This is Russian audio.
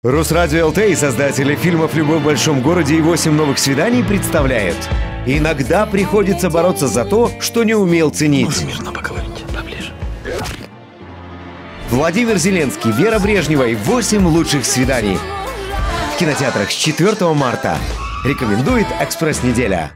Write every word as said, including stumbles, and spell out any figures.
Русрадио ЛТ и создатели фильмов «Любовь в большом городе» и «Восемь новых свиданий» представляют. Иногда приходится бороться за то, что не умел ценить. Можно мирно поговорить поближе. Владимир Зеленский, Вера Брежнева и «Восемь лучших свиданий». В кинотеатрах с четвёртого марта. Рекомендует «Экспресс-неделя».